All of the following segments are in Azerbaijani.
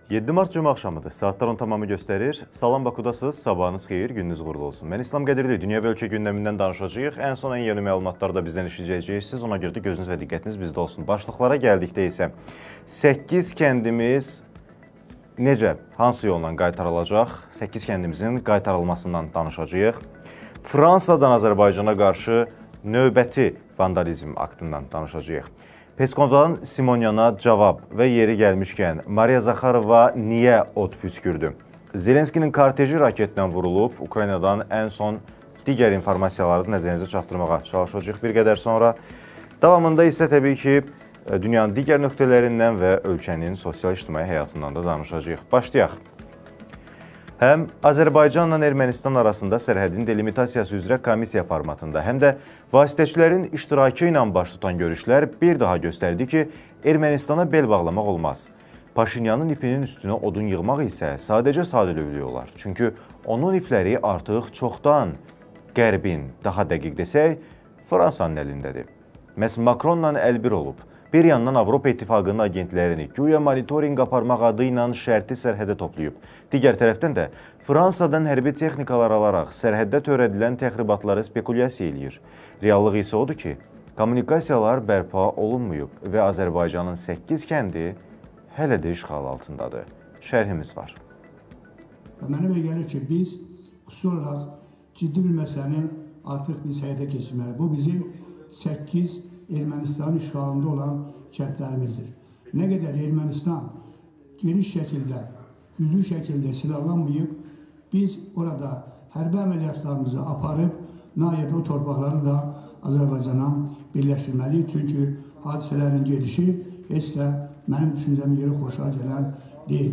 7 Mart Cuma axşamıdır. Saatlar 10 tamamı göstərir. Salam Bakudasınız, sabahınız xeyir, gününüz uğurlu olsun. Mən İslam Qədirli, dünya və ölkə gündəmindən danışacağıq. Ən son ən yeni məlumatları da bizdən işləyəcəksiniz. Ona görə də gözünüz və diqqətiniz bizdə olsun. Başlıqlara gəldikdə isə 8 kəndimiz necə, hansı yolla qaytarılacaq? 8 kəndimizin qaytarılmasından danışacağıq. Fransadan Azərbaycana qarşı növbəti vandalizm aktından danışacağıq. Peskovdan Simonyana cavab və yeri gəlmişkən Mariya Zakharova niyə od püskürdü? Zelenskinin korteji raketdən vurulub, Ukraynadan ən son digər informasiyaları nəzərinizə çatdırmağa çalışacaq bir qədər sonra. Davamında isə təbii ki, dünyanın digər nöqtələrindən və ölkənin sosial-ictimai həyatından da danışacaq. Başlayaq. Həm Azərbaycanla Ermənistan arasında sərhədin delimitasiyası üzrə komissiya formatında, həm də vasitəçilərin iştirakı ilə baş tutan görüşlər bir daha göstərdi ki, Ermənistana bel bağlamaq olmaz. Paşinyanın ipinin üstünə odun yığmaq isə sadəcə sadəlövlük olar. Çünki onun ipləri artıq çoxdan Qərbin, daha dəqiq desək, Fransanın əlindədir. Məhz Macronla əlbir olub. Bir yandan Avropa İttifaqının agentlərini güya monitorinq aparmaq adı ilə şərti sərhədə toplayıb. Digər tərəfdən də Fransadan hərbi texnikalar alaraq sərhəddə törədilən təxribatları spekulyasiya eləyir. Reallıq isə odur ki, kommunikasiyalar bərpa olunmayıb və Azərbaycanın 8 kəndi hələ də işğal altındadır. Şərhimiz var. Mənə belə gəlir ki, biz xüsusi olaraq ciddi bir məsələni artıq biz həyata keçirməliyik. Bu bizim 8 Ermənistanın işğalında olan kəndlərimizdir. Nə qədər Ermənistan geniş şəkildə, güclü şəkildə silahlanmayıb, biz orada hərbi əməliyyatlarımızı aparıb, nəhayət o torpaqları da Azərbaycana birləşdirməliyik. Çünki hadisələrin gedişi heç də mənim düşüncəmə görə xoşa gələn deyil.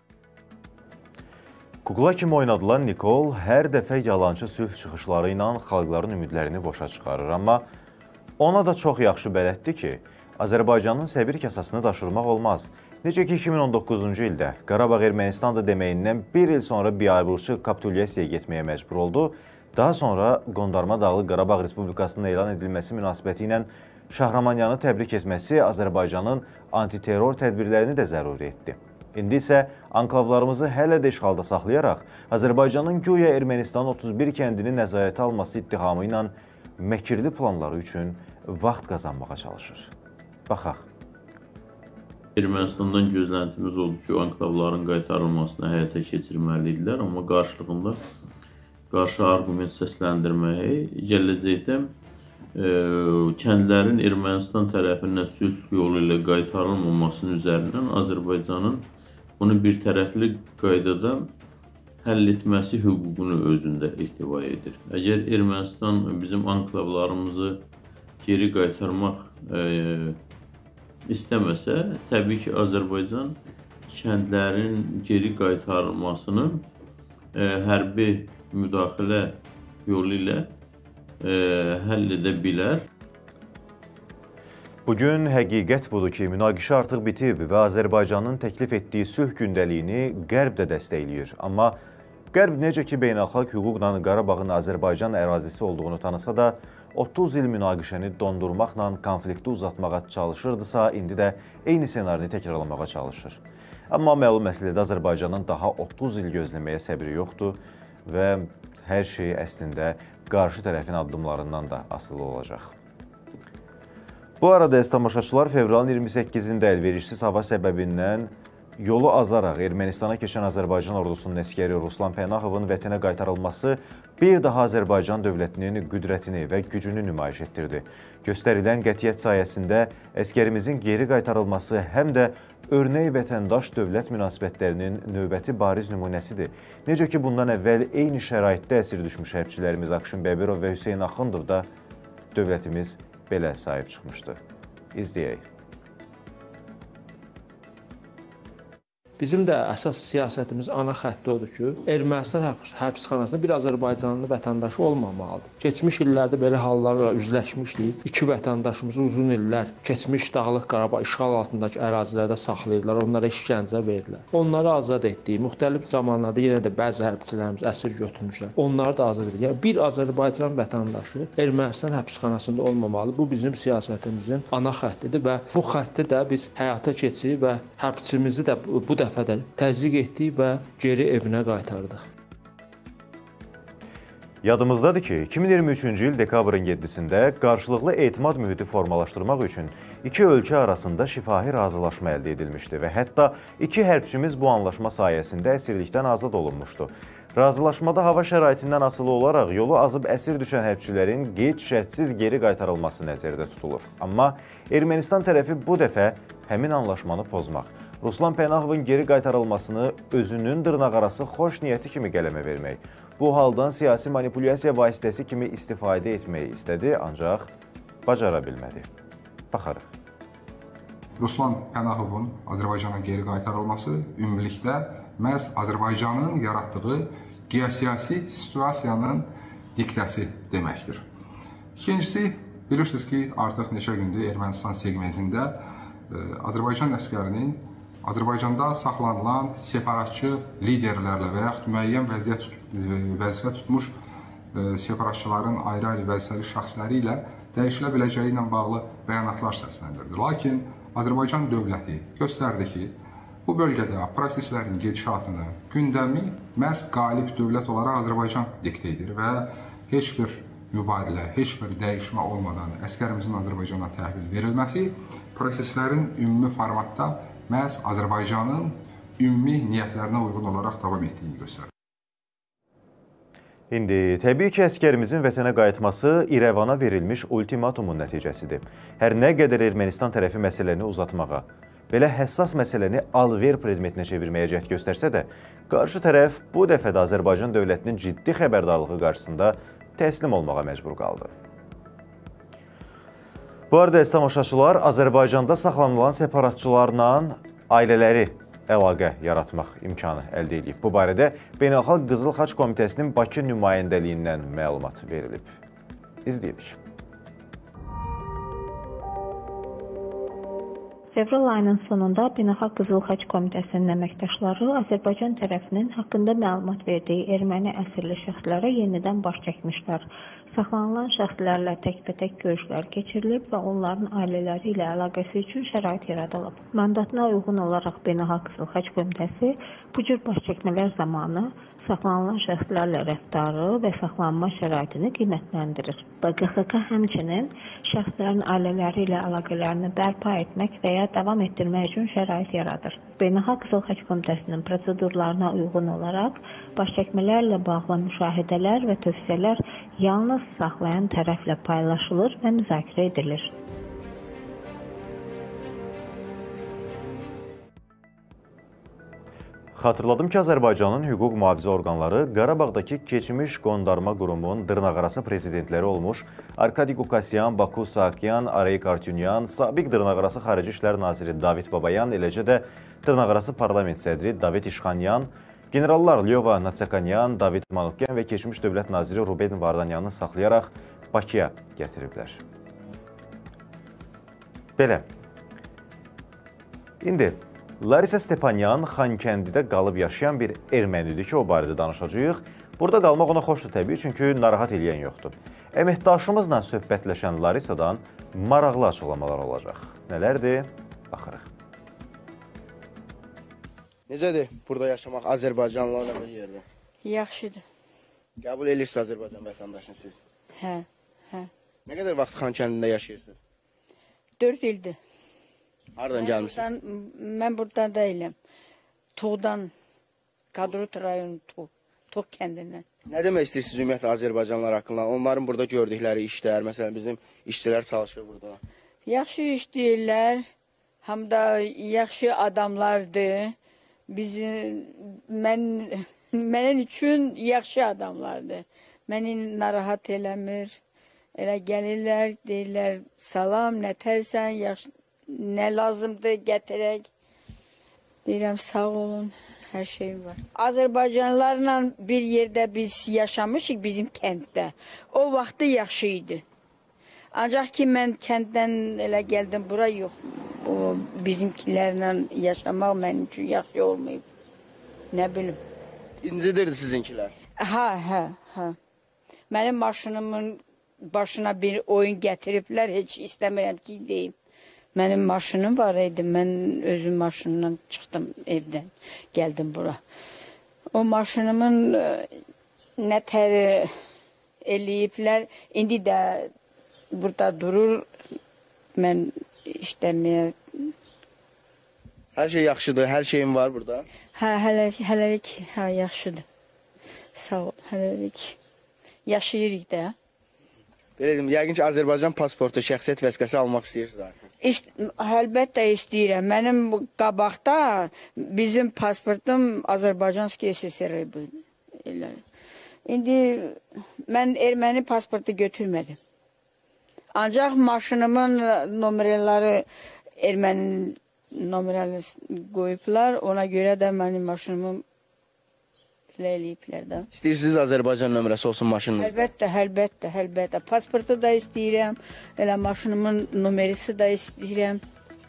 Kukla kimi oynadılan Nikol hər dəfə yalançı sülh çıxışları ilə xalqların ümidlərini boşa çıxarır. Amma ona da çox yaxşı bələddir ki, Azərbaycanın səbir kasasını daşırmaq olmaz. Necə ki 2019-cu ildə Qarabağ Ermənistan'da deməyindən bir il sonra biabırçı kapitulyasiyaya getməyə məcbur oldu. Daha sonra Qondarma Dağlı Qarabağ Respublikasının elan edilməsi münasibəti ilə Şahramanyanı təbrik etməsi Azərbaycanın antiterror tədbirlərini də zəruri etdi. İndi isə anklavlarımızı hələ də işğalda saxlayaraq Azərbaycanın güya Ermənistan 31 kəndini nəzarətə alması ittihamı ilə məkirli planları üçün vaxt qazanmağa çalışır. Baxaq. Ermənistandan gözləntimiz oldu ki, anklavların qaytarılmasına həyata keçirməlidirlər, amma qarşılığında qarşı arqument səsləndirməyi gələcəkdə kəndlərin Ermənistan tərəfindən sülh yolu ilə qaytarılmamasının üzərindən Azərbaycanın bunu bir tərəfli qaydada həll etməsi hüququnu özündə ehtiva edir. Əgər Ermənistan bizim anklavlarımızı geri qaytarmaq istəməsə, təbii ki, Azərbaycan kəndlərin geri qaytarılmasını hərbi müdaxilə yolu ilə həll edə bilər. Bugün həqiqət budur ki, münaqişə artıq bitib və Azərbaycanın təklif etdiyi sülh gündəliyini Qərb də dəstəkləyir. Amma Qərb necə ki, beynəlxalq hüquqla Qarabağın Azərbaycan ərazisi olduğunu tanısa da, 30 il münaqişəni dondurmaqla konflikti uzatmağa çalışırdısa, indi də eyni senarini təkrarlamağa çalışır. Amma məlum məsələdə Azərbaycanın daha 30 il gözləməyə səbri yoxdur və hər şey əslində qarşı tərəfin addımlarından da asılı olacaq. Bu arada tamaşaçılar fevralın 28-də əlverişsiz hava səbəbindən yolu azaraq Ermənistana keçən Azərbaycan ordusunun əskəri Ruslan Pənahovun vətənə qaytarılması bir daha Azərbaycan dövlətinin qüdrətini və gücünü nümayiş etdirdi. Göstərilən qətiyyət sayəsində əskərimizin geri qaytarılması həm də örnək vətəndaş dövlət münasibətlərinin növbəti bariz nümunəsidir. Necə ki, bundan əvvəl eyni şəraitdə əsir düşmüş hərbçilərimiz Akşin Bəbirov və Hüseyin Axundov da dövlətimiz belə sahib çıxmışdı. İzləyək. Bizim də əsas siyasətimiz ana xətti odur ki, Ermənistan həbsxanasında bir Azərbaycanlı vətəndaşı olmamalıdır. Keçmiş illərdə belə hallarla üzləşmişdik. İki vətəndaşımızı uzun illər keçmiş Dağlıq Qarabağ işğal altındakı ərazilərdə saxlayırlar, onlara işgəncə verirlər. Onları azad etdik. Müxtəlif zamanlarda yenə də bəzi hərbçilərimiz əsir götürmüşlər. Onları da azad etdik. Yəni, bir Azərbaycan vətəndaşı Ermənistan həbsxanasında olmamalı. Bu bizim siyasətimizin ana xəttidir və bu xətti də biz həyata keçirib və hərbçimizi də bu dəfə də təzyiq etdik və geri evinə qaytardıq. Yadımızdadır ki, 2023-cü il dekabrın 7-sində qarşılıqlı etimad mühiti formalaşdırmaq üçün iki ölkə arasında şifahi razılaşma əldə edilmişdi və hətta iki hərbçimiz bu anlaşma sayəsində əsirlikdən azad olunmuşdu. Razılaşmada hava şəraitindən asılı olaraq yolu azıb əsir düşən hərbçilərin qeyd-şərtsiz geri qaytarılması nəzərdə tutulur. Amma Ermənistan tərəfi bu dəfə həmin anlaşmanı pozmaq, Ruslan Pənahovun geri qaytarılmasını özünün dırnaqarası xoş niyyəti kimi qələmə vermək, bu haldan siyasi manipulyasiya vasitəsi kimi istifadə etməyi istədi, ancaq bacara bilmədi. Baxarıq. Ruslan Pənahovun Azərbaycana geri qaytarılması ümumilikdə məhz Azərbaycanın yaratdığı geosiyasi situasiyanın diktəsi deməkdir. İkincisi, bilirsiniz ki, artıq neçə gündür Ermənistan segmentində Azərbaycan əskərinin Azərbaycanda saxlanılan separatçı liderlərlə və yaxud müəyyən vəzifə tutmuş separatçıların ayrı-ayrı vəzifəli şəxsləri ilə dəyişilə biləcəyi ilə bağlı bəyanatlar səsləndirdi. Lakin Azərbaycan dövləti göstərdi ki, bu bölgədə proseslərin gedişatını, gündəmi məhz qalib dövlət olaraq Azərbaycan diktə edir və heç bir mübadilə, heç bir dəyişmə olmadan əskərimizin Azərbaycana təhvil verilməsi proseslərin ümumi formatda məhz Azərbaycanın ümumi niyyətlərinə uyğun olaraq davam etdiyini göstərir. İndi təbii ki, əskərimizin vətənə qayıtması İrəvana verilmiş ultimatumun nəticəsidir. Hər nə qədər Ermənistan tərəfi məsələni uzatmağa, belə həssas məsələni al-ver predmetinə çevirməyə cəhd göstərsə də, qarşı tərəf bu dəfə də Azərbaycan dövlətinin ciddi xəbərdarlığı qarşısında təslim olmağa məcbur qaldı. Bu arada, tamaşaçılar, Azərbaycanda saxlanılan separatçılarla ailələri əlaqə yaratmaq imkanı əldə edib. Bu barədə Beynəlxalq Qızıl Xaç Komitəsinin Bakı nümayəndəliyindən məlumat verilib. İzləyirik. Fevral ayının sonunda Beynəlxalq Qızıl Xaç Komitəsinin əməkdaşları Azərbaycan tərəfinin haqqında məlumat verdiyi erməni əsirli şəxslərə yenidən baş çəkmişlər. Saxlanılan şəxslərlə təkbətək görüşlər keçirilib və onların ailələri ilə əlaqəsi üçün şərait yaradılıb. Mandatına uyğun olaraq Beynəlxalq Qızıl Xaç Komitəsi bu cür baş çəkmələr zamanı saxlanılan şəxslərlə rəftarı və saxlanma şəraitini qiymətləndirir. BQXK həmçinin şəxslərin ailələri ilə əlaqələrini bərpa etmək və ya davam etdirmək üçün şərait yaradır. Beynəlxalq Qızıl Xaç Komitəsinin prosedurlarına uyğun olaraq başçəkmələrlə bağlı müşahidələr və tövsiyələr yalnız saxlayan tərəflə paylaşılır və müzakirə edilir. Xatırladım ki, Azərbaycanın hüquq mühafizə orqanları Qarabağdakı keçmiş qondarma qurumun dırnaqarası prezidentləri olmuş Arkadi Qukasyan, Baku Saakyan, Arayik Artyunyan, sabiq dırnaqarası Xarici İşlər Naziri David Babayan, eləcə də dırnaqarası parlament sədri David İşxanyan, generallar Lyova Natsakanyan, David Manukyan və keçmiş dövlət naziri Ruben Vardanyanı saxlayaraq Bakıya gətiriblər. Belə. İndi Larisa Stepanyan Xankəndidə qalıb yaşayan bir ermənidir ki, o barədə danışacağıq. Burada qalmaq ona xoşdur təbii, çünki narahat eləyən yoxdur. Əməkdaşımızla söhbətləşən Larisadan maraqlı açıqlamalar olacaq. Nələrdir? Baxırıq. Necədir burada yaşamaq Azərbaycanlılarla bir yerdə? Yaxşıdır. Qəbul edirsiniz Azərbaycan vətəndaşını siz? Hə. Nə qədər vaxt Xankəndində yaşayırsınız? 4 ildir. Hardan gəlmişsiniz? Mən burada deyiləm. Tuğdan, Qadrut rayonu Tuğ kəndindən. Nə demək istəyirsiniz ümumiyyətlə Azərbaycanlılar haqqında? Onların burada gördükləri işlər, məsələn bizim işçilər çalışır burada. Yaxşı işləyirlər, həm də yaxşı adamlardır. Mənim üçün yaxşı adamlardır. Məni narahat eləmir. Elə gəlirlər, deyirlər, salam, nə tərsən, yaxşı, nə lazımdır, gətirək. Deyirəm, sağ olun, hər şey var. Azərbaycanlılarla bir yerdə biz yaşamışıq bizim kənddə. O vaxtı yaxşı idi. Ancaq ki, mən kənddən elə gəldim, bura yox. O bizimkilərlə yaşamaq mənim üçün yaxşı olmayıb. Nə bilim. İncidirdi sizinkilər? Hə. Mənim maşınımın başına bir oyun gətiriblər, heç istəmirəm ki, deyim. Mənim maşınım var idi. Mən özüm maşınımdan çıxdım evdən, gəldim bura. O maşınımın nə təri eləyiblər. İndi də burada durur. Mən işləməyə. Hər şey yaxşıdır, hər şeyim var burada. Hə, hələlik yaxşıdır. Sağ ol, hələlik. Yaşayırıq da. Belə dedim, yəqin ki, Azərbaycan pasportu, şəxsiyyət vəsiqəsi almaq istəyirsiniz. Əlbəttə istəyirəm. Mənim qabaqda bizim pasportum Azərbaycanski SSR bu. İndi mən erməni pasportu götürmədim. Ancaq maşınımın nömrələri erməni nömrəli qoyublar. Ona görə də mənim maşınımı belə eləyiblər də. İstəyirsiniz Azərbaycan nömrəsi olsun maşınınızda? Əlbəttə. Pasportu da istəyirəm. Elə maşınımın nömrəsi də istəyirəm.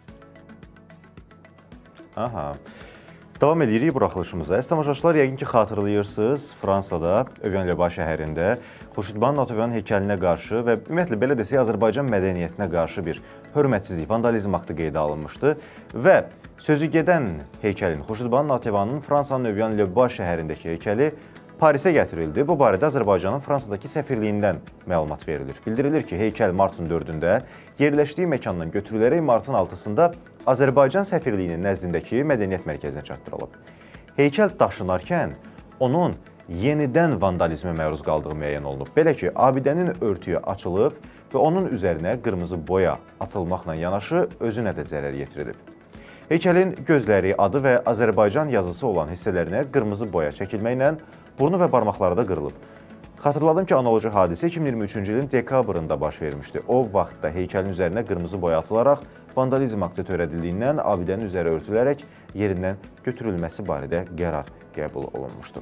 Aha. Davam edirik buraxılışımıza. Əziz tamaşaçılar, yəqin ki, xatırlayırsınız, Fransada, Övən-le-Baş şəhərində Xurşudbanu Natovyanın heykəlinə qarşı və ümumiyyətlə belə desək, Azərbaycan mədəniyyətinə qarşı bir hörmətsizlik, vandalizm aktı qeydə alınmışdı və sözü gedən heykəlin, Xurşudbanu Natovyanın Fransanın Övən-le-Baş şəhərindəki heykəli Parisə gətirildi. Bu barədə Azərbaycanın Fransadakı səfirliyindən məlumat verilir. Bildirilir ki, heykəl martın 4-də yerləşdiyi məkandan götürülərək martın 6-sında Azərbaycan səfirliyinin nəzdindəki mədəniyyət mərkəzinə çatdırılıb. Heykəl daşınarkən onun yenidən vandalizmə məruz qaldığı müəyyən olunub. Belə ki, abidənin örtüyü açılıb və onun üzərinə qırmızı boya atılmaqla yanaşı özünə də zərər yetirilib. Heykəlin gözləri, adı və Azərbaycan yazısı olan hissələrinə qırmızı boya çəkilməklə burnu və barmaqları da qırılıb. Xatırladım ki, analoji hadisə 2023-cü ilin dekabrında baş vermişdi. O vaxtda heykəlin üzərinə qırmızı boya atılaraq vandalizm aktı törədildiyindən abidənin üzəri örtülərək yerindən götürülməsi barədə qərar qəbul olunmuşdu.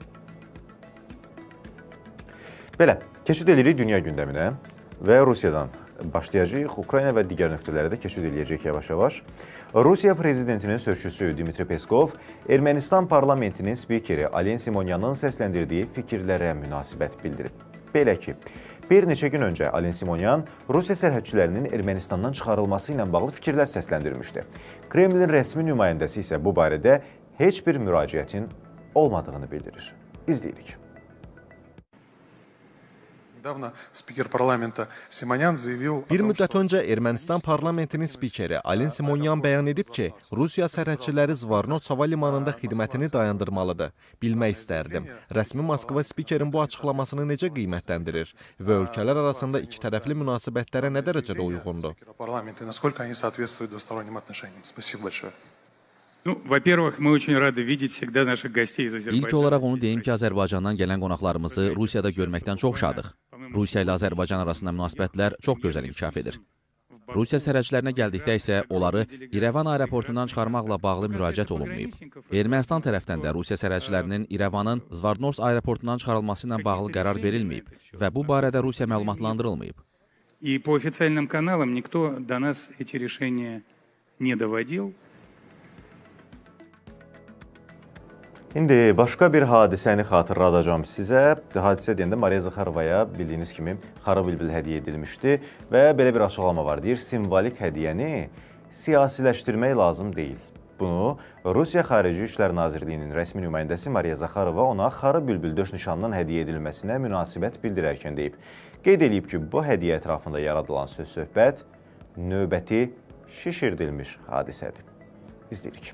Belə, keçid edirik dünya gündəminə və Rusiyadan başlayacağıq. Ukrayna və digər nöqtələrə də keçid edəcək yavaş-yavaş. Rusiya prezidentinin sözçüsü Dmitri Peskov Ermənistan parlamentinin spikeri Alen Simonyanın səsləndirdiyi fikirlərə münasibət bildirib. Belə ki, bir neçə gün öncə Alen Simonyan Rusiya sərhədçilərinin Ermənistandan çıxarılması ilə bağlı fikirlər səsləndirmişdi. Kremlin rəsmi nümayəndəsi isə bu barədə heç bir müraciətin olmadığını bildirir. İzləyirik. Bir müddət öncə Ermənistan parlamentinin spikeri Alen Simonyan bəyan edib ki, Rusiya sərhədçiləri Zvarnot hava limanında xidmətini dayandırmalıdır. Bilmək istərdim. Rəsmi Moskva spikerin bu açıqlamasını necə qiymətləndirir və ölkələr arasında iki tərəfli münasibətlərə nə dərəcədə uyğundur? İlk olaraq onu deyim ki, Azərbaycandan gələn qonaqlarımızı Rusiyada görməkdən çox şadıq. Rusiya ilə Azərbaycan arasında münasibətlər çox gözəl inkişaf edir. Rusiya sərhədçilərinə gəldikdə isə onları İrəvan aeroportundan çıxarmaqla bağlı müraciət olunmayıb. Ermənistan tərəfdən də Rusiya sərhədçilərinin İrəvanın Zvartnots aeroportundan çıxarılması ilə bağlı qərar verilməyib və bu barədə Rusiya məlumatlandırılmayıb. По официальным каналам никто до нас эти решения не доводил. İndi başqa bir hadisəni xatırladacağım sizə. Hadisə deyəndə Mariya Zakharovaya bildiyiniz kimi xara bülbül hədiyyə edilmişdi və belə bir açıqlama var. Deyir, simvolik hədiyyəni siyasiləşdirmək lazım deyil. Bunu Rusiya Xarici İşlər Nazirliyinin rəsmi nümayəndəsi Mariya Zakharova ona xara bülbül döş nişanının hədiyyə edilməsinə münasibət bildirərkən deyib. Qeyd edib ki, bu hədiyyə ətrafında yaradılan söz-söhbət növbəti şişirdilmiş hadisədir. İzləyirik.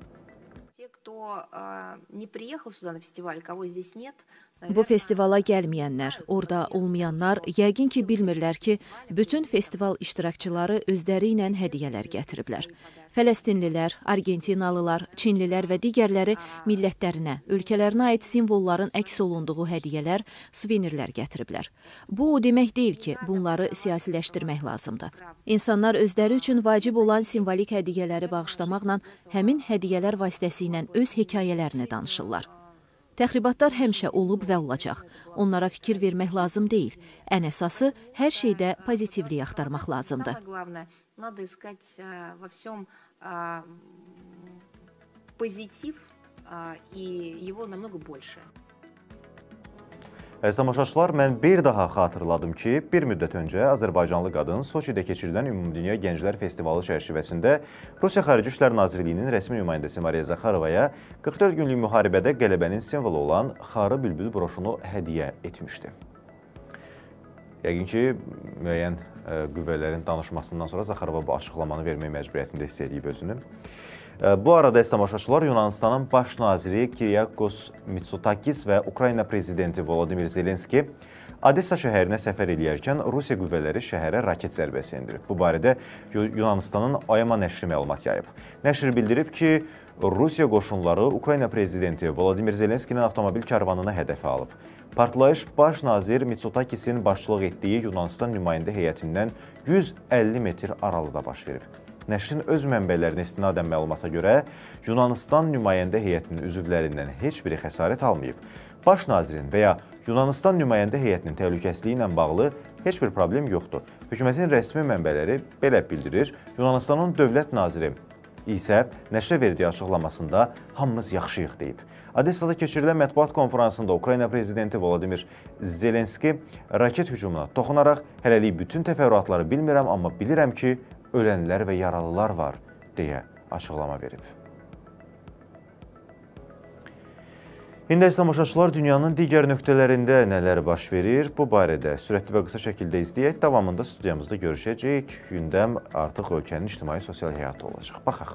Bu festivala gəlməyənlər, orada olmayanlar yəqin ki, bilmirlər ki, bütün festival iştirakçıları özləri ilə hədiyyələr gətiriblər. Fələstinlilər, Argentinalılar, Çinlilər və digərləri millətlərinə, ölkələrinə aid simvolların əks olunduğu hədiyyələr, suvenirlər gətiriblər. Bu, o demək deyil ki, bunları siyasiləşdirmək lazımdır. İnsanlar özləri üçün vacib olan simvolik hədiyyələri bağışlamaqla həmin hədiyyələr vasitəsilə öz hekayələrini danışırlar. Təxribatlar həmişə olub və olacaq. Onlara fikir vermək lazım deyil. Ən əsası, hər şeydə pozitivliyi axtarmaq lazımdır. Əziz tamaşaçılar, mən bir daha xatırladım ki, bir müddət öncə Azərbaycanlı qadın Soçidə keçirilən Ümumdünya Gənclər Festivalı çərçivəsində Rusiya Xarici İşlər Nazirliyinin rəsmi nümayəndəsi Mariya Zaxarovaya 44 günlük müharibədə qələbənin simvolu olan xarı bülbül broşunu hədiyyə etmişdi. Yəqin ki, müəyyən qüvvələrin danışmasından sonra Zaxarova bu açıqlamanı vermək məcburiyyətində hiss edib özünü. Bu arada əziz tamaşaçılar, Yunanistanın baş naziri Kyriakos Mitsotakis və Ukrayna prezidenti Volodimir Zelenski Odessa şəhərinə səfər eləyərkən Rusiya qüvvələri şəhərə raket zərbəsi endirib. Bu barədə Yunanistanın Oyama nəşri məlumat yayıb. Nəşr bildirib ki, Rusiya qoşunları Ukrayna prezidenti Volodimir Zelenskinin avtomobil karvanına hədəfə alıb. Partlayış baş nazir Mitsotakisin başçılıq etdiyi Yunanistan nümayəndə heyətindən 150 metr aralıda baş verib. Nəşrin öz mənbələrinə istinadən məlumata görə Yunanistan nümayəndə heyətinin üzvlərindən heç biri xəsarət almayıb. Baş nazirin və ya Yunanistan nümayəndə heyətinin təhlükəsizliyi ilə bağlı heç bir problem yoxdur. Hökumətin rəsmi mənbələri belə bildirir. Yunanistanın dövlət naziri isə nəşrə verdiyi açıqlamasında hamımız yaxşıyıq deyib. Odessada keçirilən mətbuat konferansında Ukrayna prezidenti Volodimir Zelenski raket hücumuna toxunaraq hələlik bütün təfərrüatları bilmirəm, amma bilirəm ki, ölənlər və yaralılar var, deyə açıqlama verib. İndi əziz tamaşaçılar, dünyanın digər nöqtələrində nələr baş verir? Bu barədə sürətli və qısa şəkildə izləyək. Davamında studiyamızda görüşəcəyik. Gündəm artıq ölkənin ictimai-sosial həyatı olacaq. Baxaq.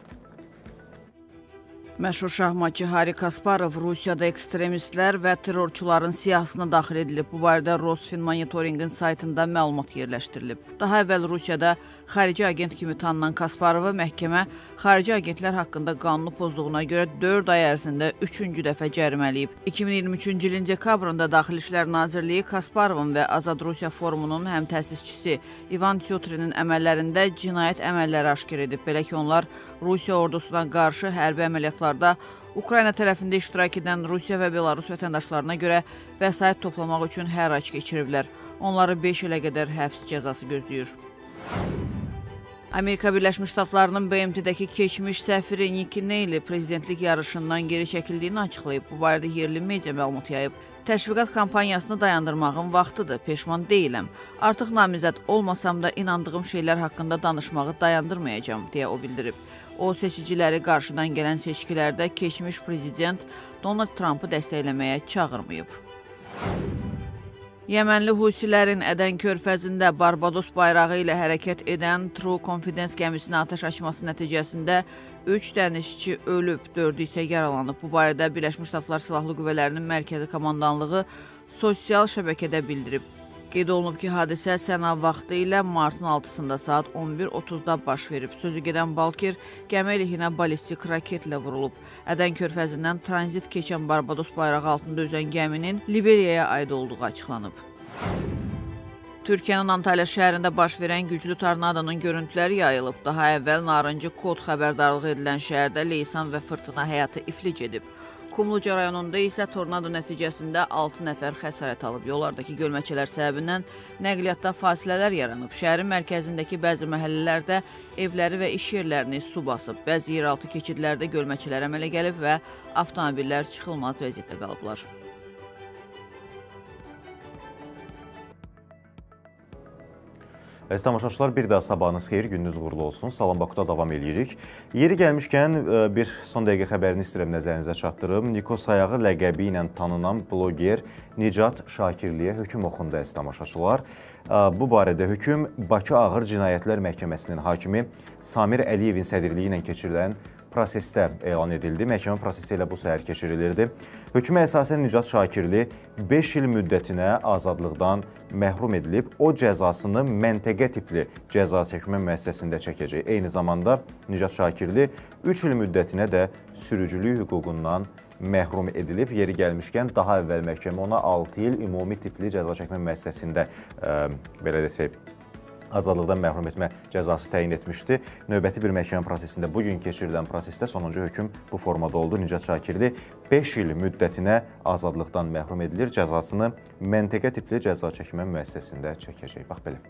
Məşhur şahmatçı Hari Kasparov Rusiyada ekstremistlər və terrorçuların siyahısına daxil edilib. Bu barədə Rosfin monitoringin saytında məlumat yerləşdirilib. Daha əvvəl Rusiyada xarici agent kimi tanınan Kasparovu məhkəmə xarici agentlər haqqında qanunu pozduğuna görə 4 ay ərzində 3-cü dəfə cərimələyib. 2023-cü ilin dekabrında Daxili İşlər Nazirliyi Kasparovun və Azad Rusiya Forumunun həm təsisçisi İvan Tyotrinin əməllərində cinayət əməlləri aşkar edib. Belə ki, onlar Rusiya ordusuna qarşı hərbi əməliyyatlarda Ukrayna tərəfində iştirak edən Rusiya və Belarus vətəndaşlarına görə vəsait toplamaq üçün hərrac keçiriblər. Onları 5 ilə qədər həbs cəzası gözləyir. Amerika Birləşmiş Ştatlarının BMT-dəki keçmiş səfiri Nikki Haley prezidentlik yarışından geri çəkildiyini açıqlayıb. Bu barədə yerli media məlumat yayıb. Təşviqat kampaniyasını dayandırmağın vaxtıdır, peşman deyiləm. Artıq namizəd olmasam da inandığım şeylər haqqında danışmağı dayandırmayacağam, deyə o bildirib. O, seçiciləri qarşıdan gələn seçkilərdə keçmiş prezident Donald Trumpı dəstəkləməyə çağırmayıb. Yəmənli Husilərin Ədən körfəzində Barbados bayrağı ilə hərəkət edən True Confidence gəmisinə atəş açması nəticəsində 3 dənizçi ölüb, 4-ü isə yaralanıb. Bu barədə Birləşmiş Ştatlar Silahlı Qüvvələrinin mərkəzi komandanlığı sosial şəbəkədə bildirib. Qeyd olunub ki, hadisə səna vaxtı ilə martın 6-sında saat 11:30-da baş verib. Sözü gedən Balker gəmi əleyhinə ballistik raketlə vurulub. Ədən körfəzindən tranzit keçən Barbados bayrağı altında üzən gəminin Liberiyaya aid olduğu açıqlanıb. Türkiyənin Antalya şəhərində baş verən güclü tornadonun görüntüləri yayılıb. Daha əvvəl narıncı kod xəbərdarlığı edilən şəhərdə leysan və fırtına həyatı iflic edib. Kumluca rayonunda isə tornado nəticəsində 6 nəfər xəsarət alıb. Yollardakı gölməçələr səbəbindən nəqliyyatda fasilələr yaranıb. Şəhərin mərkəzindəki bəzi məhəllələrdə evləri və iş yerlərini su basıb. Bəzi yeraltı keçidlərdə gölməçələr əmələ gəlib və avtomobillər çıxılmaz vəziyyətdə qalıblar. Əziz tamaşaçılar, bir daha sabahınız xeyir, gününüz uğurlu olsun. Salam Bakuda davam edirik. Yeri gəlmişkən bir son dəqiqə xəbərini istəyirəm nəzərinizə çatdırım. Nikos Ayağı ləqəbi ilə tanınan bloger Nicat Şakirliyə hökm oxundu, əziz tamaşaçılar. Bu barədə hökm Bakı Ağır Cinayətlər Məhkəməsinin hakimi Samir Əliyevin sədrliyi ilə keçirilən prosesdə elan edildi. Məhkəmə prosesi ilə bu səhər keçirilirdi. Hökmə əsasən Nicat Şakirli 5 il müddətinə azadlıqdan məhrum edilib. O cəzasını məntəqə tipli cəza çəkmə müəssisəsində çəkəcək. Eyni zamanda Nicat Şakirli 3 il müddətinə də sürücülük hüququndan məhrum edilib. Yeri gəlmişkən daha əvvəl məhkəmə ona 6 il ümumi tipli cəza çəkmə müəssisəsində belə desək azadlıqdan məhrum etmə cəzası təyin etmişdi. Növbəti bir məhkəmə prosesində bugün keçirilən prosesdə sonuncu hökm bu formada oldu. Nicat Şakirli 5 il müddətinə azadlıqdan məhrum edilir. Cəzasını məntəqə tipli cəza çəkmə müəssisəsində çəkəcək. Bax belə.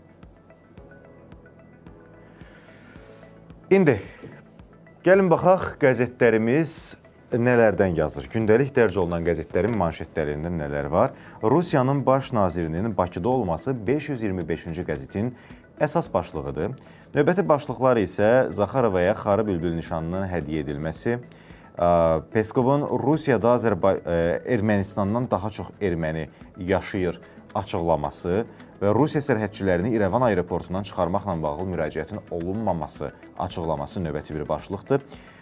İndi gəlin baxaq qəzetlərimiz nələrdən yazır? Gündəlik dərc olunan qəzetlərin manşetlərində nələr var? Rusiyanın baş nazirinin Bakıda olması 525-ci qəzetin əsas başlığıdır. Növbəti başlıqlar isə Zaxarovaya Xarı bülbül nişanının hədiyyə edilməsi, Peskovun Rusiyada Ermənistandan daha çox erməni yaşayır açıqlaması və Rusiya sərhədçilərini İrəvan aeroportundan çıxarmaqla bağlı müraciətin olunmaması açıqlaması növbəti bir başlıqdır.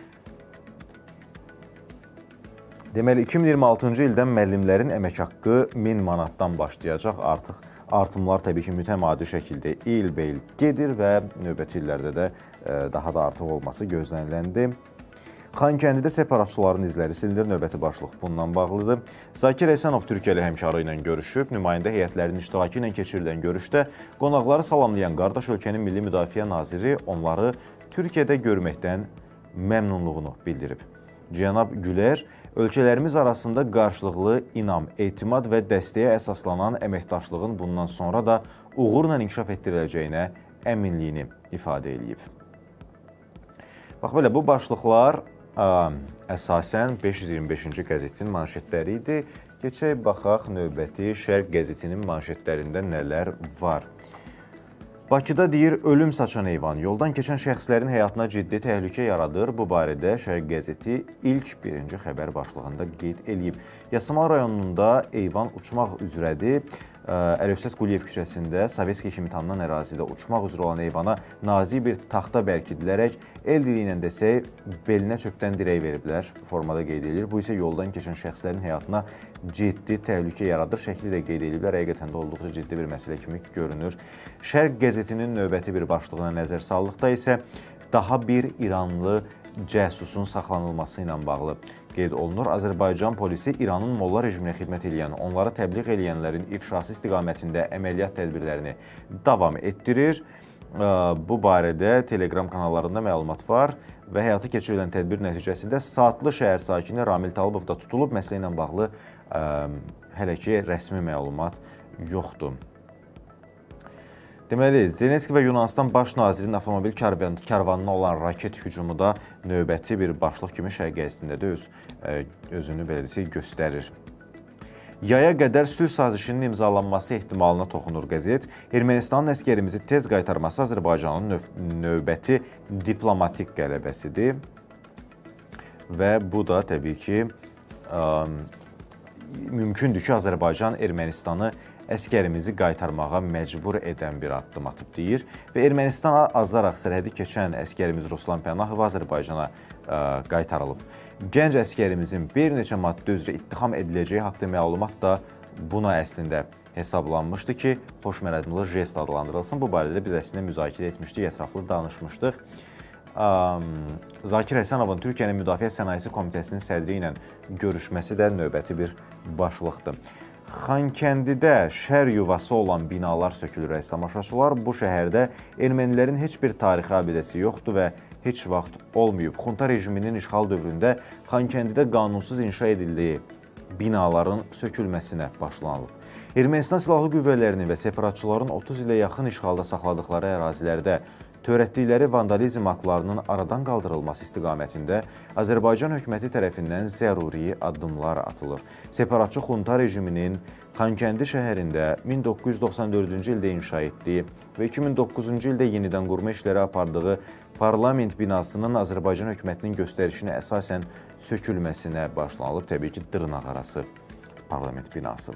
Deməli, 2026-cı ildən müəllimlərin əmək haqqı 1000 manatdan başlayacaq. Artıq artımlar təbii ki, mütəmadi şəkildə il-beyil gedir və növbəti illərdə də daha da artıq olması gözləniləndi. Xankəndidə separatçıların izləri silinir, növbəti başlıq bundan bağlıdır. Zakir Həsənov Türkiyəli həmkarı ilə görüşüb, nümayəndə heyətlərinin iştirakı ilə keçirilən görüşdə qonaqları salamlayan qardaş ölkənin Milli Müdafiə Naziri onları Türkiyədə görməkdən məmnunluğunu bildirib. Cənab Gülər, ölkələrimiz arasında qarşılıqlı inam, etimad və dəstəyə əsaslanan əməkdaşlığın bundan sonra da uğurla inkişaf etdiriləcəyinə əminliyini ifadə edib. Bax belə, bu başlıqlar əsasən 525-ci qəzetin manşetləri idi. Keçək, baxaq növbəti Şərq qəzetinin manşetlərində nələr var. Bakıda deyir, ölüm saçan heyvan yoldan keçən şəxslərin həyatına ciddi təhlükə yaradır. Bu barədə Şərq qəzeti ilk birinci xəbər başlığında qeyd edib. Yasamal rayonunda heyvan uçmaq üzrədir. Əlövsət Quliyev küçəsində Sovetski kimi tanınan ərazidə uçmaq üzrə olan heyvana nazik bir taxta bərkidilərək, el dili ilə desək, belinə çöpdən dirək veriblər, formada qeyd edilir. Bu isə yoldan keçən şəxslərin həyatına ciddi təhlükə yaradır. Şəkli də qeyd ediblər, həqiqətən də olduqca ciddi bir məsələ kimi görünür. Şərq qəzetinin növbəti bir başlığına nəzər saldıqda isə daha bir İranlı cəsusun saxlanılması ilə bağlı qeyd olunur. Azərbaycan polisi İranın molla rejiminə xidmət edən, onları təbliğ edənlərin ifşası istiqamətində əməliyyat tədbirlərini davam etdirir. Bu barədə Telegram kanallarında məlumat var və həyata keçirilən tədbir nəticəsində Saatlı şəhər sakini Ramil Talıbov da tutulub. Məsələ ilə bağlı hələ ki rəsmi məlumat yoxdur. Deməli, Zelenski və Yunanistan baş nazirinin avtomobil karvanına olan raket hücumu da növbəti bir başlıq kimi Şərq qəzetində də özünü belə desək göstərir. Yaya qədər sülh sazişinin imzalanması ehtimalına toxunur qəzet. Ermənistanın əskərimizi tez qaytarması Azərbaycanın növbəti diplomatik qələbəsidir. Və bu da təbii ki, mümkündür ki, Azərbaycan Ermənistanı əskərimizi qaytarmağa məcbur edən bir addım atıb deyir. Və Ermənistan azaraq sərhədi keçən əskərimiz Ruslan Pənahov Azərbaycana qaytarılıb. Gənc əskərimizin bir neçə maddə üzrə ittiham ediləcəyi haqda məlumat da buna əslində hesablanmışdı ki, xoşməramlı jest adlandırılsın. Bu barədə biz əslində müzakirə etmişdik, ətraflı danışmışdıq. Zakir Həsənovun Türkiyənin Müdafiə Sənayesi Komitəsinin sədri ilə görüşməsi də növbəti bir başlıqdır. Xankəndidə şər yuvası olan binalar sökülür. Tamaşaçılar, bu şəhərdə ermənilərin heç bir tarixi abidəsi yoxdur və heç vaxt olmayıb. Xunta rejiminin işğal dövründə Xankəndidə qanunsuz inşa edildiyi binaların sökülməsinə başlanılıb. Ermənistan silahlı qüvvələrinin və separatçıların 30 ilə yaxın işğalda saxladıkları ərazilərdə törətdikləri vandalizm aktlarının aradan qaldırılması istiqamətində Azərbaycan hökuməti tərəfindən zəruri addımlar atılır. Separatçı xunta rejiminin Xankəndi şəhərində 1994-cü ildə inşa etdiyi və 2009-cu ildə yenidən qurma işləri apardığı parlament binasının Azərbaycan hökumətinin göstərişinə əsasən sökülməsinə başlanılıb. Təbii ki, dırnaqarası parlament binası.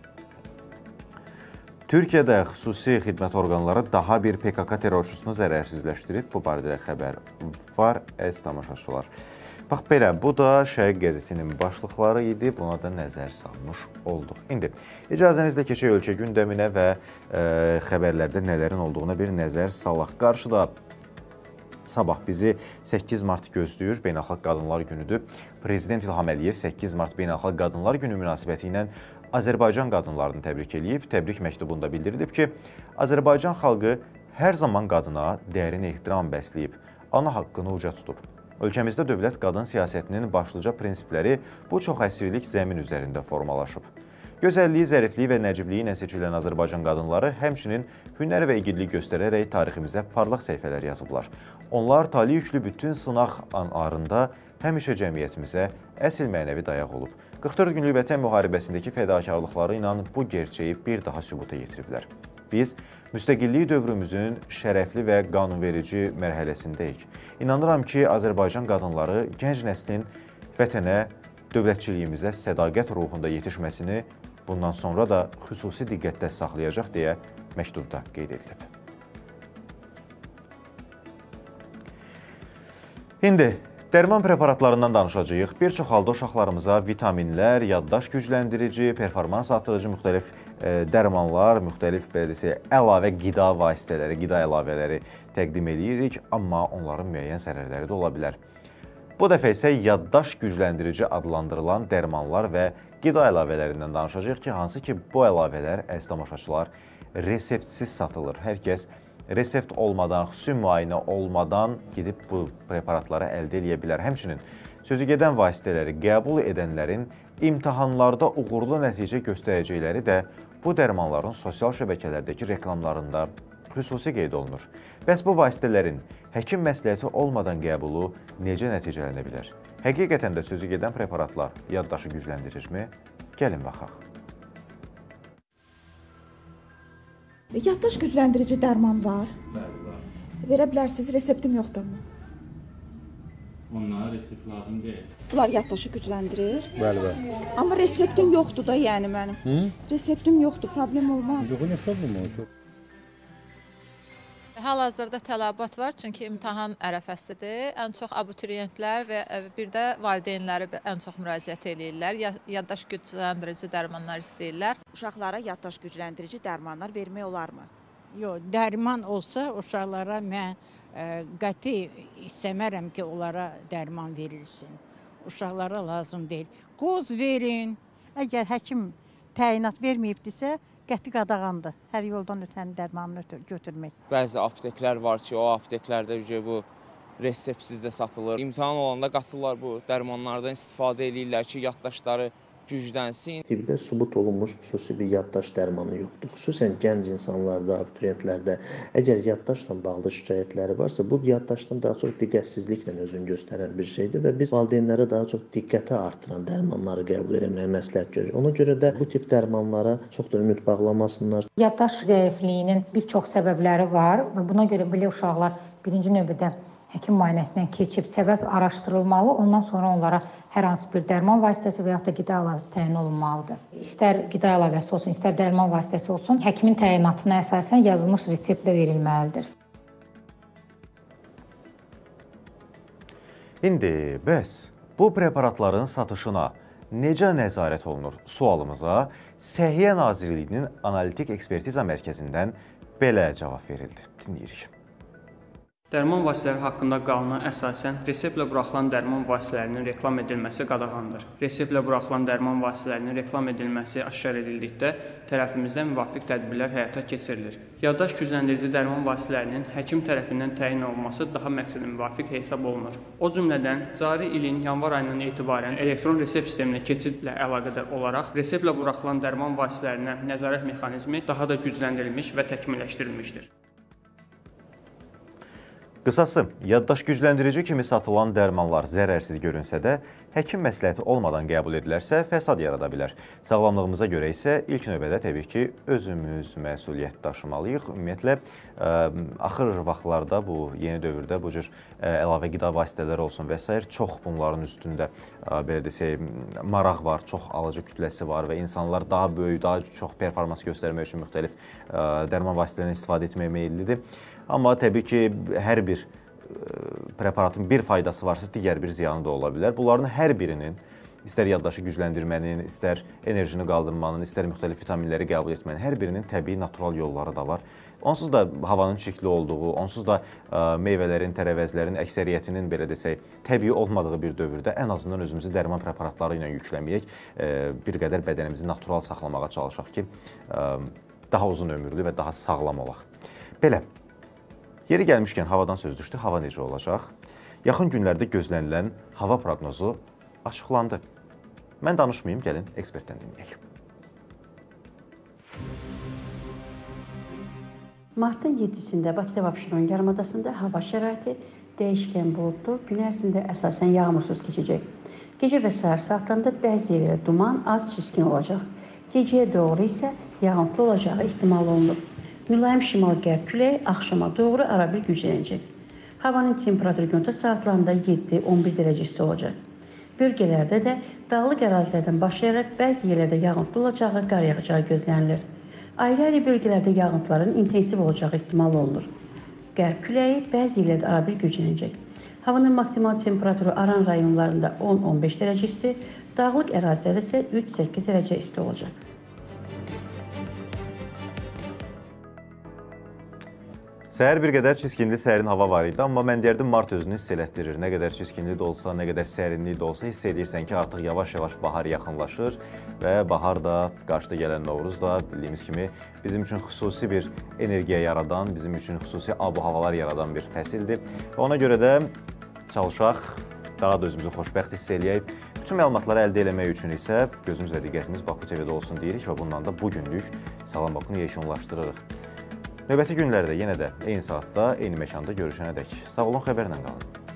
Türkiyədə xüsusi xidmət orqanları daha bir PKK terrorçusunu zərərsizləşdirib. Bu barədə xəbər var, əziz tamaşaçılar. Bax belə, bu da Şərq qəzetinin başlıqları idi. Buna da nəzər salmış olduq. İndi icazənizlə keçək ölkə gündəminə və xəbərlərdə nələrin olduğuna bir nəzər salaq. Qarşıda sabah bizi 8 mart gözləyir, Beynəlxalq Qadınlar Günüdür. Prezident İlham Əliyev 8 mart Beynəlxalq Qadınlar Günü münasibəti ilə Azərbaycan qadınlarını təbrik edib. Təbrik məktubunda bildirilib ki, Azərbaycan xalqı hər zaman qadına dərin ehtiram bəsləyib, ana haqqını uca tutub. Ölkəmizdə dövlət qadın siyasətinin başlıca prinsipləri bu çox əsrlik zəmin üzərində formalaşıb. Gözəlliyi, zərifliyi və nəcibliyi ilə seçilən Azərbaycan qadınları həmçinin hünər və igidlik göstərərək tariximizə parlaq səhifələr yazıblar. Onlar tali yüklü bütün sınaq anlarında həmişə cəmiyyətimizə əsl mənəvi dayaq olub. 44 günlük Vətən müharibəsindəki fədakarlıqları ilə bu gerçəyi bir daha sübuta yetiriblər. Biz müstəqillik dövrümüzün şərəfli və qanunverici mərhələsindəyik. İnanıram ki, Azərbaycan qadınları gənc nəslin vətənə, dövlətçiliyimizə sədaqət ruhunda yetişməsini bundan sonra da xüsusi diqqətdə saxlayacaq deyə məktubda qeyd edilib. İndi dərman preparatlarından danışacağıq. Bir çox halda uşaqlarımıza vitaminlər, yaddaş gücləndirici, performans artırıcı müxtəlif dərmanlar, müxtəlif əlavə qida vasitələri, qida əlavələri təqdim edirik, amma onların müəyyən zərərləri də ola bilər. Bu dəfə isə yaddaş gücləndirici adlandırılan dərmanlar və qida əlavələrindən danışacağıq ki, hansı ki bu əlavələr, əziz tamaşaçılar, reseptsiz satılır. Hər kəs resept olmadan, xüsusi müayinə olmadan gedib bu preparatları əldə edə bilər. Həmçinin sözügedən vasitələri qəbul edənlərin imtahanlarda uğurlu nəticə göstərəcəkləri də bu dərmanların sosial şəbəkələrdəki reklamlarında xüsusi qeyd olunur. Bəs bu vasitələrin həkim məsləhəti olmadan qəbulu necə nəticələnə bilər? Həqiqətən də sözü gedən preparatlar yaddaşı gücləndirirmi? Gəlin baxaq. Yaddaş gücləndirici dərman var. Bəli, var. Verə bilərsiniz, reseptim yoxdur mu? Onlara resept lazım deyil. Bunlar yaddaşı gücləndirir. Bəli, bəli. Amma reseptim yoxdur da, yəni mənim. Reseptim yoxdur, problem olmaz. Yox, nə problem olur? Hal-hazırda tələbat var, çünki imtahan ərəfəsidir. Ən çox abituriyentlər və bir də valideynləri ən çox müraciət edirlər. Yaddaş gücləndirici dərmanlar istəyirlər. Uşaqlara yaddaş gücləndirici dərmanlar vermək olarmı? Yox, dərman olsa uşaqlara mən qəti istəmərəm ki, onlara dərman verilsin. Uşaqlara lazım deyil. Qoz verin. Əgər həkim təyinat verməyibdirsə, qəti qadağandır. Hər yoldan ötən dərmanını götürmək. Bəzi apteklər var ki, o apteklərdə bu reseptsiz də satılır. İmtahan olanda qaçırlar bu dərmanlardan istifadə edirlər ki, yaddaşları güclənsin. Tibbdə sübut olunmuş xüsusi bir yaddaş dərmanı yoxdur. Xüsusən gənc insanlarda, abituriyentlərdə əgər yaddaşla bağlı şikayətləri varsa, bu yaddaşdan daha çox diqqətsizliklə özünü göstərən bir şeydir və biz valideynlərə daha çox diqqəti artıran dərmanları qəbul etməyə məsləhət görürük. Ona görə də bu tip dərmanlara çox da ümid bağlamasınlar. Yaddaş zəifliyinin bir çox səbəbləri var və buna görə belə uşaqlar birinci növbədə həkim müayinəsindən keçib səbəb araşdırılmalı, ondan sonra onlara hər hansı bir dərman vasitəsi və yaxud da qida əlavəsi təyin olunmalıdır. İstər qida əlavəsi olsun, istər dərman vasitəsi olsun, həkimin təyinatına əsasən yazılmış reseptlə verilməlidir. İndi bəs bu preparatların satışına necə nəzarət olunur sualımıza Səhiyyə Nazirliyinin Analitik Ekspertiza Mərkəzindən belə cavab verildi. Dinləyirik. Dərman vasitələri haqqında qanuna əsasən reseptlə buraxılan dərman vasitələrinin reklam edilməsi qadağandır. Reseptlə buraxılan dərman vasitələrinin reklam edilməsi aşkar edildikdə tərəfimizdən müvafiq tədbirlər həyata keçirilir. Yaddaş gücləndirici dərman vasitələrinin həkim tərəfindən təyin olunması daha məqsədə müvafiq hesab olunur. O cümlədən cari ilin yanvar ayından etibarən elektron resept sisteminə keçidlə əlaqədar olaraq reseptlə buraxılan dərman vasitələrinə nəzarət mexanizmi daha da gücləndirilmiş və təkmilləşdirilmişdir. Qısası, yaddaş gücləndirici kimi satılan dərmanlar zərərsiz görünsə də, həkim məsləhəti olmadan qəbul edilərsə fəsad yarada bilər. Sağlamlığımıza görə isə ilk növbədə təbii ki, özümüz məsuliyyət daşımalıyıq. Ümumiyyətlə, axır vaxtlarda bu yeni dövrdə bu cür əlavə qida vasitələri olsun və s. çox bunların üstündə belə desək, maraq var, çox alıcı kütləsi var və insanlar daha böyük, daha çox performans göstərmək üçün müxtəlif dərman vasitələrindən istifadə etməyə meyillidir. Amma təbii ki, hər bir preparatın bir faydası varsa, digər bir ziyanı da ola bilər. Bunların hər birinin, istər yaddaşı gücləndirmənin, istər enerjini qaldırmanın, istər müxtəlif vitaminləri qəbul etmənin, hər birinin təbii, natural yolları da var. Onsuz da havanın çirkli olduğu, onsuz da meyvələrin, tərəvəzlərin əksəriyyətinin, belə desək, təbii olmadığı bir dövrdə ən azından özümüzü dərman preparatları ilə yükləməyək, bir qədər bədənimizi natural saxlamağa çalışaq ki, daha uzun ömürlü və daha sağlam olaq. Belə. Yeri gəlmişkən havadan söz düşdü, hava necə olacaq? Yaxın günlərdə gözlənilən hava proqnozu açıqlandı. Mən danışmayayım, gəlin ekspertdən dinləyək. Martın 7-sində Bakıda və Abşeron yarımadasında hava şəraiti dəyişkən buludlu, gün ərzində əsasən yağmursuz keçəcək. Gecə və səhər saatlarında bəzi yerlərdə duman az çiskin olacaq. Gecəyə doğru isə yağıntılı olacağı ehtimal olunur. Mülayim şimal-qərb küləyi axşama doğru arabir güclənəcək. Havanın temperaturu gündüz saatlarında 7-11 dərəcə isti olacaq. Bölgələrdə də dağlıq ərazilərdən başlayaraq bəzi yerlərdə yağıntılı olacağı, qar yağacağı gözlənilir. Ayrı-ayrı bölgələrdə yağıntıların intensiv olacağı ehtimal olunur. Qərb küləyi bəzi yerlərdə arabir güclənəcək. Havanın maksimal temperaturu Aran rayonlarında 10-15 dərəcə isti, dağlıq ərazilərdə isə 3-8 dərəcə isti olacaq. Səhər bir qədər çiskinli sərin hava var idi, amma mən deyərdim mart özünü hiss elətdirir. Nə qədər çiskinli də olsa, nə qədər sərinlik də olsa hiss edirsən ki, artıq yavaş-yavaş bahar yaxınlaşır və bahar da, qarşıda gələn Novruz da bildiyimiz kimi bizim üçün xüsusi bir energiya yaradan, bizim üçün xüsusi ab-havalar yaradan bir fəsildir. Və ona görə də çalışaq, daha da özümüzü xoşbəxt hiss eləyək. Bütün məlumatları əldə eləmək üçün isə gözümüz və diqqətimiz Baku TV-də olsun deyirik və bundan da bugünlük Salam Bakunu yekunlaşdırırıq. Növbəti günlərdə yenə də eyni saatda, eyni məkanda görüşənədək sağ olun, xəbərlə qalın.